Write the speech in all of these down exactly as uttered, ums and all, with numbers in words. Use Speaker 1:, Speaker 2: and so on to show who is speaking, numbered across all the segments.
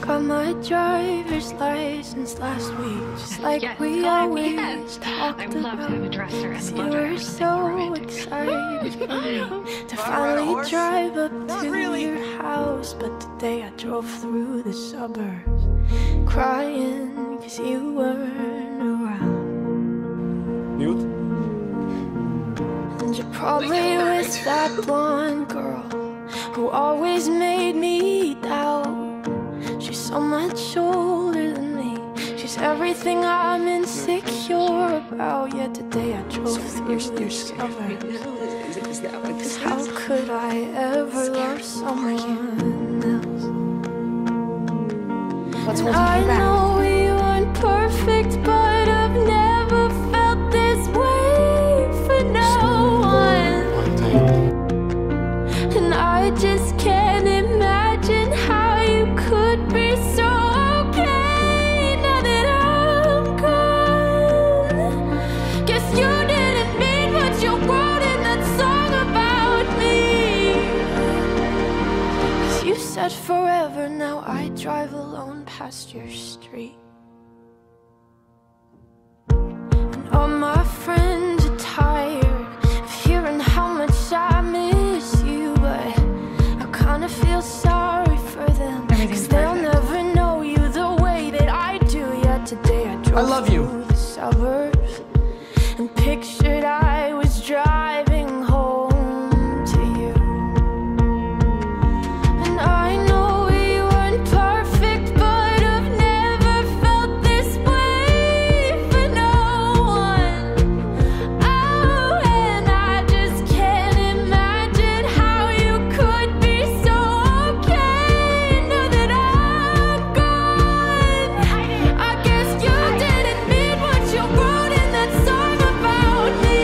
Speaker 1: got my driver's license last week, just like
Speaker 2: yes,
Speaker 1: we
Speaker 2: God,
Speaker 1: always
Speaker 2: yes.
Speaker 1: talked
Speaker 2: I would love
Speaker 1: about.
Speaker 2: to have a dresser and
Speaker 1: Cause
Speaker 2: a
Speaker 1: you
Speaker 2: butter
Speaker 1: were
Speaker 2: and
Speaker 1: so excited for me to finally drive up
Speaker 3: Not
Speaker 1: to
Speaker 3: really.
Speaker 1: your house. But today I drove through the suburbs crying cause you weren't around.
Speaker 3: Mute.
Speaker 1: And you're probably with that blonde girl who always made me doubt. She's so much older than me. She's everything I'm insecure about. Yet today I drove through the suburbs. Cause how could I ever love someone else?
Speaker 4: What's
Speaker 1: And
Speaker 4: holding
Speaker 1: I
Speaker 4: you back?
Speaker 1: know we weren't perfect, but I've never felt this way for no one. And I just can't imagine how you could be so okay now that I'm gone. Guess you didn't mean what you wrote in that song about me. Cause you said forever, now I drive alone past your street. And all my friends are tired of hearing how much I miss you, but I kinda feel sorry for them, cause they'll never know you the way that I do. Yet today I drove
Speaker 3: I love you.
Speaker 1: through the suburbs and pictured I was driving home to you. And I know we weren't perfect, but I've never felt this way for no one. Oh, and I just can't imagine how you could be so okay now that I'm gone. I guess you didn't mean what you wrote in that song about me.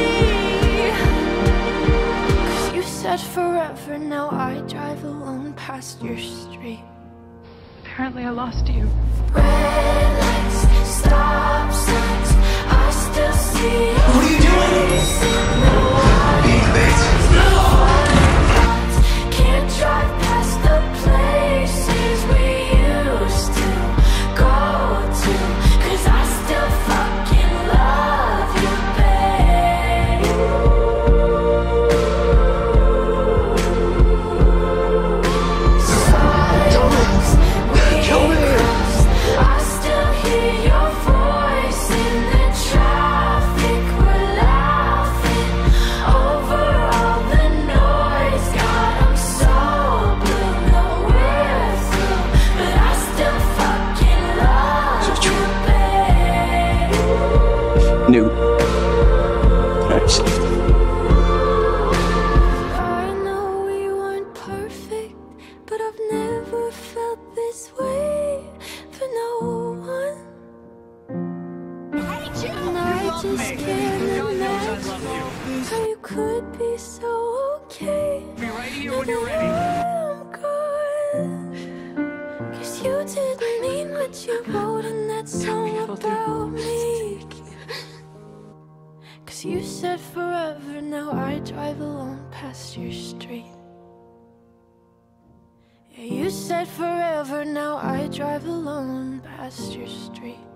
Speaker 1: Cause you said forever, now I drive alone past your street.
Speaker 2: Apparently I lost you.
Speaker 1: Red lights, stop signs, I still see you.
Speaker 3: What are you doing? Being late.
Speaker 1: Can't drive past the places we used to go to, cause I still fucking love you, babe. Silence, we crossed, I still hear your voice in the traffic. We're laughing over all the noise. God, I'm so blue, no we're through, but I still fucking love you, babe.
Speaker 3: New. Nice.
Speaker 1: I know we weren't perfect, but I've never felt this way for no one. And I just can't imagine how you could be so okay
Speaker 3: Be right here
Speaker 1: now
Speaker 3: when you're
Speaker 1: that
Speaker 3: ready.
Speaker 1: I'm gone. Cause you didn't mean what you wrote in that song about me. Cause you said forever, now I drive alone past your street. Yeah, you said forever, now I drive alone past your street.